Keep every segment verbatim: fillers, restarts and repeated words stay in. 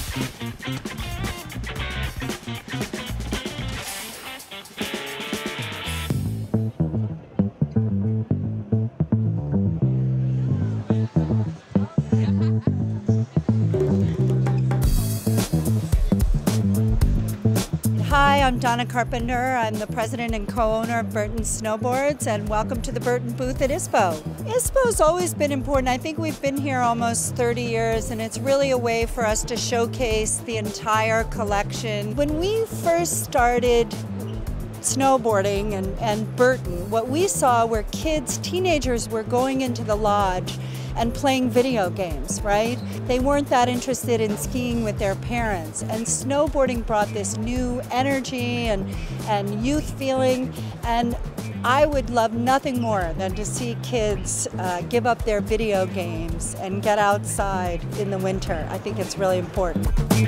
Hi, I'm Donna Carpenter. I'm the president and co-owner of Burton Snowboards, and welcome to the Burton booth at ISPO. ISPO's always been important. I think we've been here almost thirty years, and it's really a way for us to showcase the entire collection. When we first started snowboarding and, and Burton, what we saw were kids, teenagers were going into the lodge and playing video games, right? They weren't that interested in skiing with their parents. And snowboarding brought this new energy and, and youth feeling. And I would love nothing more than to see kids uh, give up their video games and get outside in the winter. I think it's really important.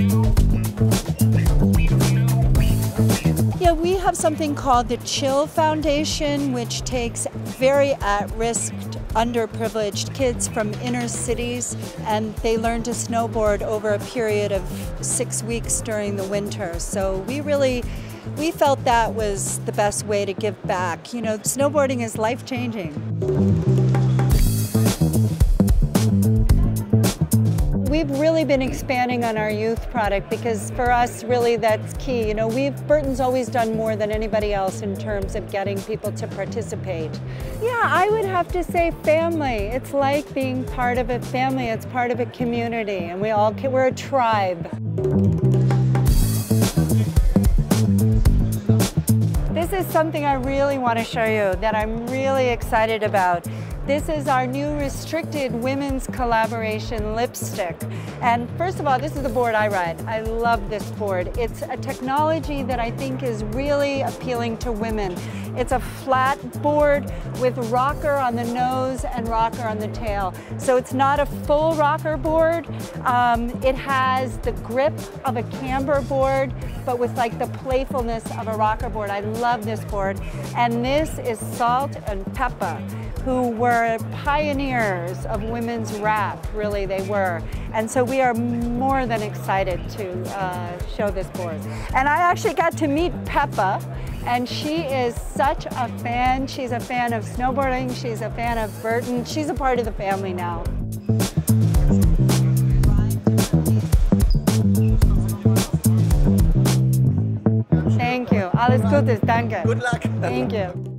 Yeah, we have something called the Chill Foundation, which takes very at-risk, underprivileged kids from inner cities, and they learn to snowboard over a period of six weeks during the winter. So we really, we felt that was the best way to give back. You know, snowboarding is life-changing. We've really been expanding on our youth product because for us, really, that's key. You know, we've, Burton's always done more than anybody else in terms of getting people to participate. Yeah, I would have to say family. It's like being part of a family. It's part of a community, and we all, we're a tribe. This is something I really want to show you that I'm really excited about. This is our new restricted women's collaboration lipstick. And first of all, this is the board I ride. I love this board. It's a technology that I think is really appealing to women. It's a flat board with rocker on the nose and rocker on the tail. So it's not a full rocker board. Um, it has the grip of a camber board, but with like the playfulness of a rocker board. I love this board. And this is Salt and Peppa, who were pioneers of women's rap, really they were. And so we are more than excited to uh, show this board. And I actually got to meet Peppa, and she is such a fan. She's a fan of snowboarding, she's a fan of Burton. She's a part of the family now. Thank you. Alles Gute, danke. Good luck. Thank you.